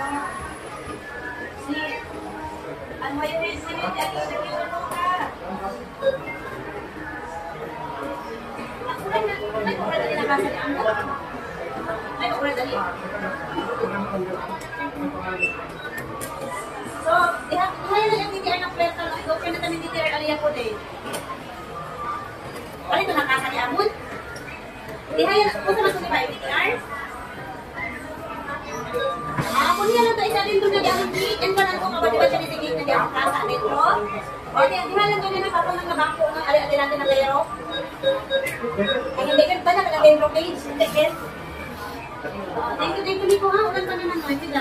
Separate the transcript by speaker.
Speaker 1: Si, ang may resident, at isa kita mo ka. Ako lang na, nag-ura dali na kasa ni Amo. Nag-ura dali. So, ihayin na yung DTR ng pwerta. Ikaw na kami DTR aliya ko din. Wala ito nakasa ni Amon? Ihayin na, kung saan ba yung DTR? Kung niya lang ito, isa din doon na diyan ang and ka lang kung kabadiba siya nitigit na diyan ang kasa dentro. O, diyan lang doon na nakapang ng bangko ng ali-ali natin na pero. Ay, hindi ka ba na ka-dentro page? Hindi ka? Thank you, Nico ha. Ulan ka na ng noise.